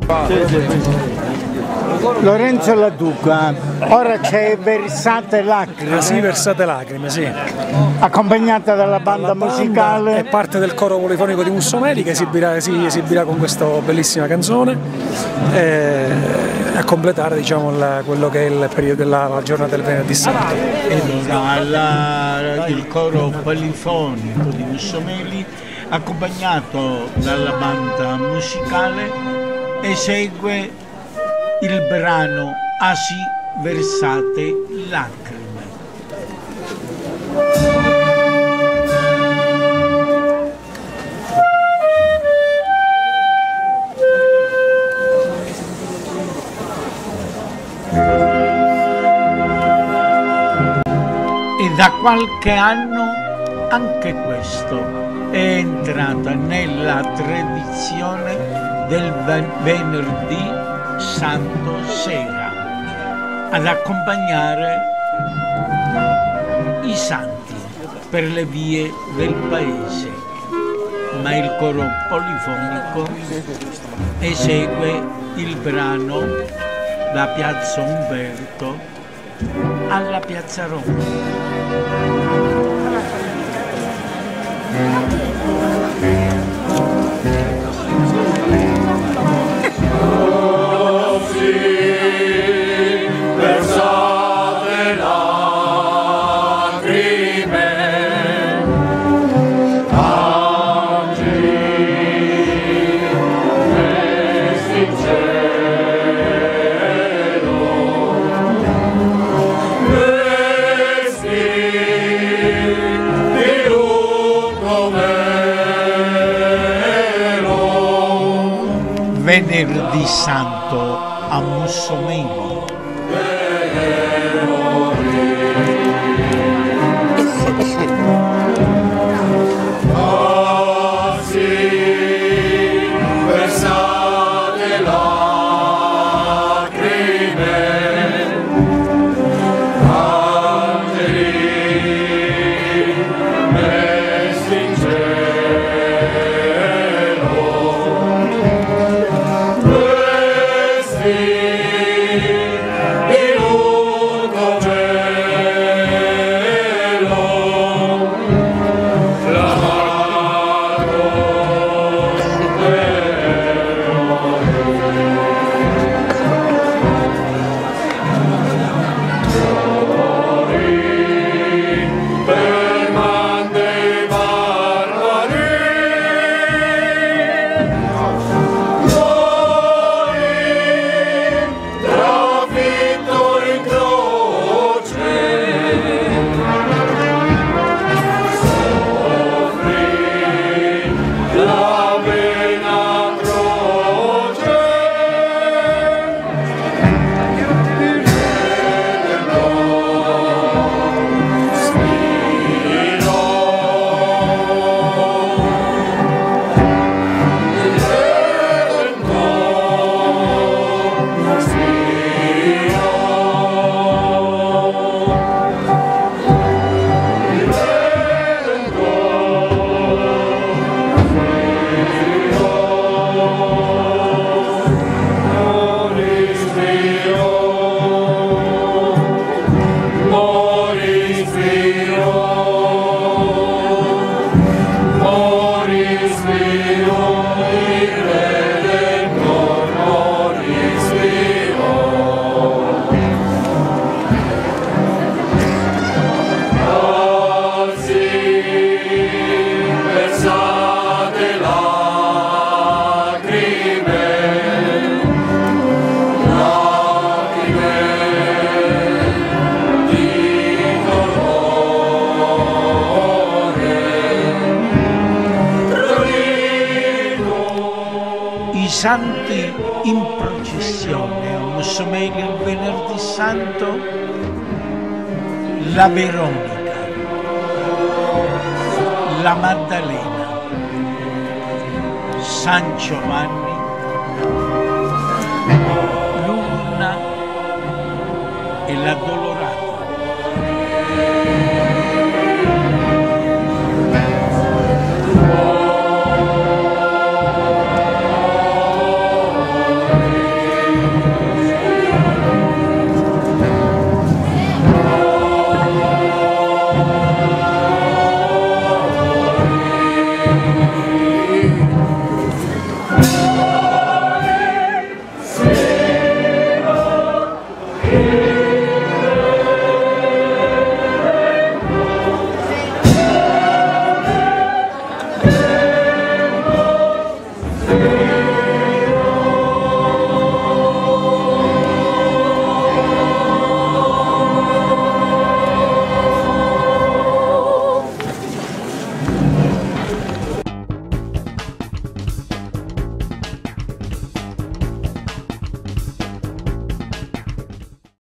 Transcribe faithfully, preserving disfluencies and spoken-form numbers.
Sì, sì, sì. Lorenzo Lattuca, ora c'è Versate Lacrime. Ah, sì, Versate Lacrime, sì. Accompagnata dalla banda, banda musicale. È parte del coro polifonico di Mussomeli che esibirà, si esibirà con questa bellissima canzone eh, a completare, diciamo, la, quello che è il periodo della la giornata del venerdì santo. Ed ora la, il coro polifonico di Mussomeli, accompagnato dalla banda musicale, esegue il brano Asi versate lacrime. E da qualche anno anche questo è entrata nella tradizione del venerdì Santo sera ad accompagnare i santi per le vie del paese, ma il coro polifonico esegue il brano da Piazza Umberto alla Piazza Roma. Venerdì Santo a Mussomeli. Santi in processione a Mussomeli il venerdì santo, la Veronica, la Maddalena, San Giovanni, l'Urna e la Dolorosa.